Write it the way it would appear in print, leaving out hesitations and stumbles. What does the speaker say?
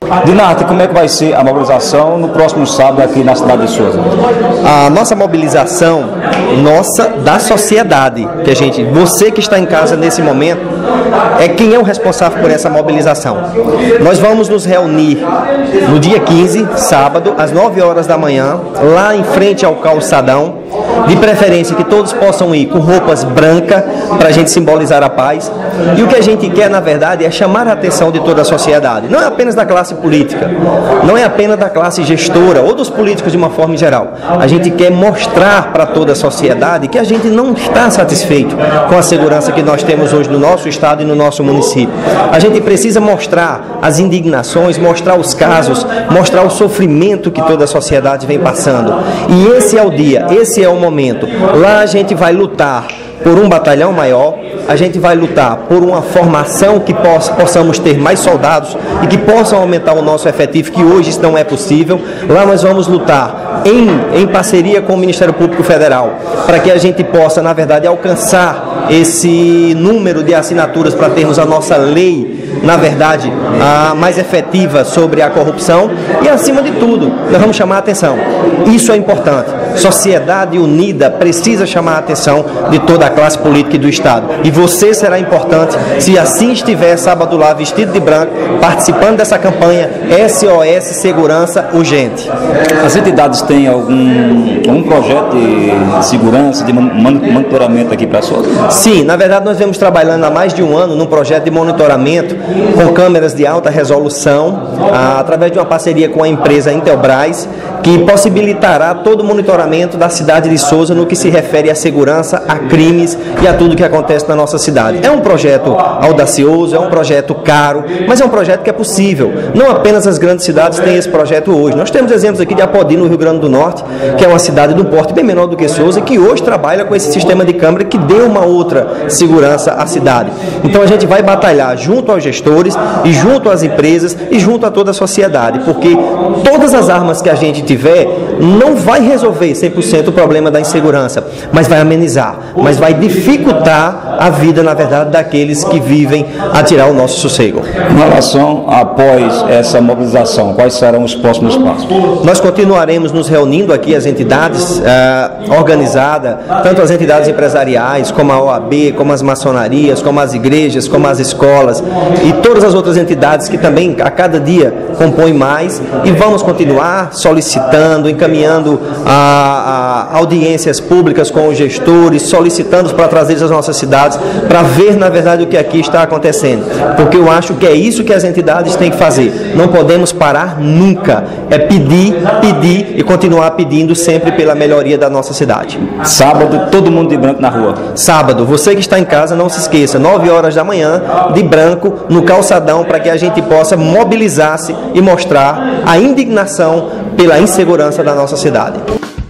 Dinarte, como é que vai ser a mobilização no próximo sábado aqui na cidade de Souza? A nossa mobilização, da sociedade, você que está em casa nesse momento, é quem é o responsável por essa mobilização. Nós vamos nos reunir no dia 15, sábado, às 9 horas da manhã, lá em frente ao calçadão, de preferência que todos possam ir com roupas brancas, para a gente simbolizar a paz. E o que a gente quer, na verdade, é chamar a atenção de toda a sociedade. Não é apenas da classe política, não é apenas da classe gestora ou dos políticos de uma forma geral. A gente quer mostrar para toda a sociedade que a gente não está satisfeito com a segurança que nós temos hoje no nosso estado e no nosso município. A gente precisa mostrar as indignações, mostrar os casos, mostrar o sofrimento que toda a sociedade vem passando. E esse é o dia, esse é o momento. Lá a gente vai lutar por um batalhão maior, a gente vai lutar por uma formação que possamos ter mais soldados e que possam aumentar o nosso efetivo, que hoje isso não é possível. Lá nós vamos lutar em parceria com o Ministério Público Federal, para que a gente possa, na verdade, alcançar esse número de assinaturas para termos a nossa lei, na verdade, a mais efetiva sobre a corrupção. E, acima de tudo, nós vamos chamar a atenção. Isso é importante. Sociedade unida precisa chamar a atenção de toda a classe política e do Estado. E você será importante se assim estiver sábado lá, vestido de branco, participando dessa campanha SOS Segurança Urgente. As entidades têm algum projeto de segurança, de monitoramento aqui para a Souza? Sim, na verdade nós vemos trabalhando há mais de um ano num projeto de monitoramento com câmeras de alta resolução, através de uma parceria com a empresa Intelbras, que possibilitará todo o monitoramento da cidade de Souza no que se refere à segurança, a crimes e a tudo que acontece na nossa cidade. É um projeto audacioso, é um projeto caro, mas é um projeto que é possível. Não apenas as grandes cidades têm esse projeto hoje. Nós temos exemplos aqui de Apodi, no Rio Grande do Norte, que é uma cidade de um porte bem menor do que Souza, que hoje trabalha com esse sistema de câmera que deu uma outra segurança à cidade. Então a gente vai batalhar junto aos gestores e junto às empresas e junto a toda a sociedade, porque todas as armas que a gente tiver não vai resolver 100% o problema da insegurança, mas vai amenizar, mas vai dificultar a vida, na verdade, daqueles que vivem a tirar o nosso sossego. Em relação após essa mobilização, quais serão os próximos passos? Nós continuaremos nos reunindo aqui, as entidades organizadas, tanto as entidades empresariais, como a OAB, como as maçonarias, como as igrejas, como as escolas e todas as outras entidades que também a cada dia compõem mais, e vamos continuar solicitando, encaminhando a audiências públicas com os gestores, solicitando para trazer as nossas cidades, para ver, na verdade, o que aqui está acontecendo. Porque eu acho que é isso que as entidades têm que fazer. Não podemos parar nunca. É pedir, pedir e continuar pedindo sempre pela melhoria da nossa cidade. Sábado, todo mundo de branco na rua. Sábado, você que está em casa, não se esqueça, 9 horas da manhã, de branco, no calçadão, para que a gente possa mobilizar-se e mostrar a indignação pela insegurança da nossa cidade.